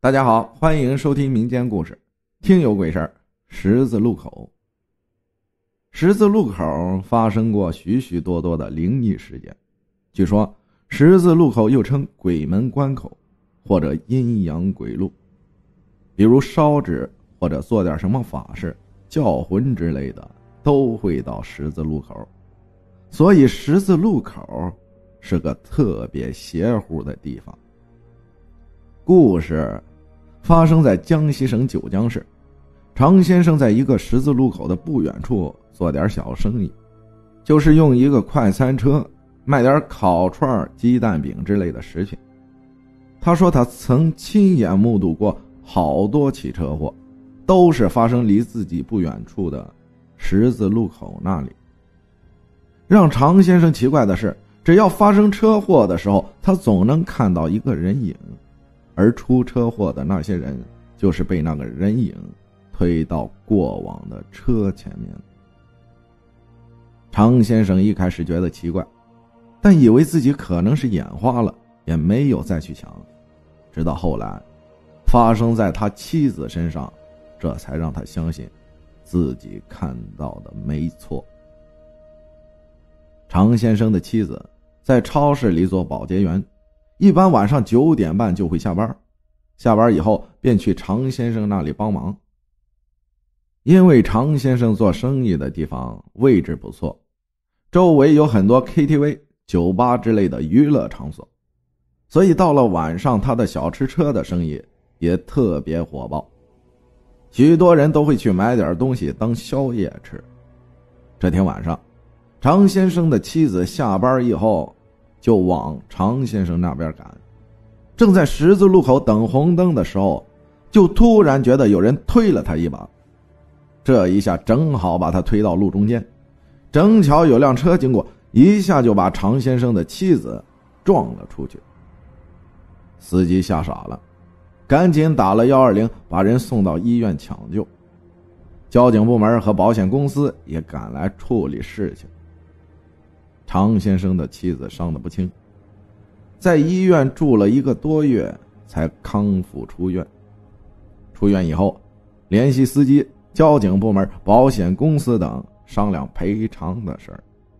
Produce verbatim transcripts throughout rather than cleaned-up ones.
大家好，欢迎收听民间故事，听有鬼事儿。十字路口，十字路口发生过许许多多的灵异事件。据说十字路口又称鬼门关口或者阴阳鬼路，比如烧纸或者做点什么法事、叫魂之类的，都会到十字路口。所以十字路口是个特别邪乎的地方。故事发生在江西省九江市，常先生在一个十字路口的不远处做点小生意，就是用一个快餐车卖点烤串、鸡蛋饼之类的食品。他说他曾亲眼目睹过好多起车祸，都是发生离自己不远处的十字路口那里。让常先生奇怪的是，只要发生车祸的时候，他总能看到一个人影，而出车祸的那些人就是被那个人影推到过往的车前面。常先生一开始觉得奇怪，但以为自己可能是眼花了，也没有再去想。直到后来发生在他妻子身上，这才让他相信自己看到的没错。常先生的妻子在超市里做保洁员，一般晚上九点半就会下班，下班以后便去常先生那里帮忙。因为常先生做生意的地方位置不错，周围有很多 K T V、酒吧之类的娱乐场所，所以到了晚上他的小吃车的生意也特别火爆，许多人都会去买点东西当宵夜吃。这天晚上，常先生的妻子下班以后就往常先生那边赶，正在十字路口等红灯的时候，就突然觉得有人推了他一把，这一下正好把他推到路中间，正巧有辆车经过，一下就把常先生的妻子撞了出去。司机吓傻了，赶紧打了一二零，把人送到医院抢救。交警部门和保险公司也赶来处理事情。常先生的妻子伤得不轻，在医院住了一个多月才康复出院。出院以后，联系司机、交警部门、保险公司等商量赔偿的事儿。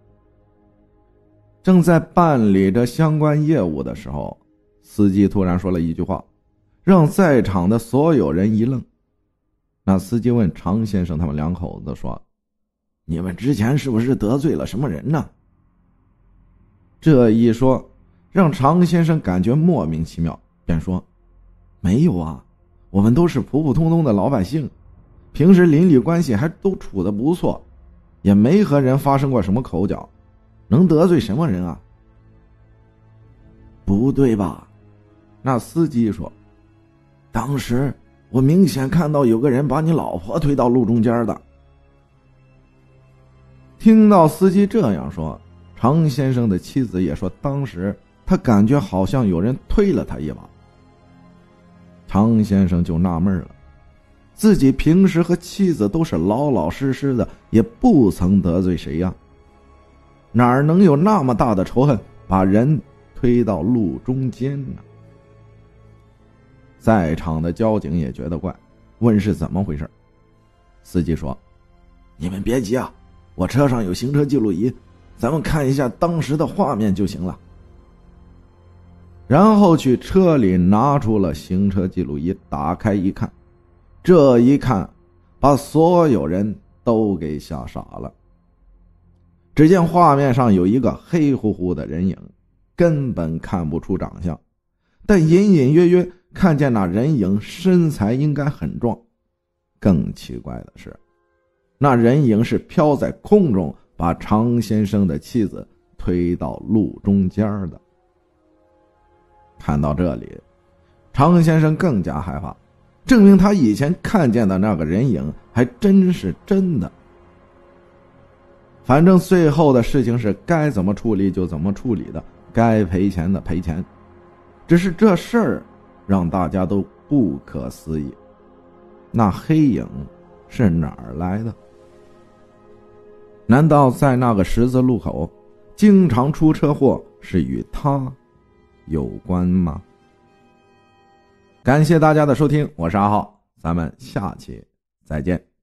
正在办理着相关业务的时候，司机突然说了一句话，让在场的所有人一愣。那司机问常先生他们两口子说：“你们之前是不是得罪了什么人呢？”这一说让常先生感觉莫名其妙，便说：“没有啊，我们都是普普通通的老百姓，平时邻里关系还都处得不错，也没和人发生过什么口角，能得罪什么人啊？”“不对吧？”那司机说：“当时我明显看到有个人把你老婆推到路中间的。”听到司机这样说，常先生的妻子也说当时他感觉好像有人推了他一把。常先生就纳闷了，自己平时和妻子都是老老实实的，也不曾得罪谁呀，哪能有那么大的仇恨把人推到路中间呢？在场的交警也觉得怪，问是怎么回事。司机说：“你们别急啊，我车上有行车记录仪，咱们看一下当时的画面就行了。”然后去车里拿出了行车记录仪，打开一看，这一看把所有人都给吓傻了。只见画面上有一个黑乎乎的人影，根本看不出长相，但隐隐约约看见那人影身材应该很壮。更奇怪的是，那人影是飘在空中，把常先生的妻子推到路中间的。看到这里，常先生更加害怕，证明他以前看见的那个人影还真是真的。反正最后的事情是该怎么处理就怎么处理的，该赔钱的赔钱。只是这事儿让大家都不可思议，那黑影是哪儿来的？难道在那个十字路口经常出车祸是与他有关吗？ 感谢大家的收听，我是阿浩，咱们下期再见。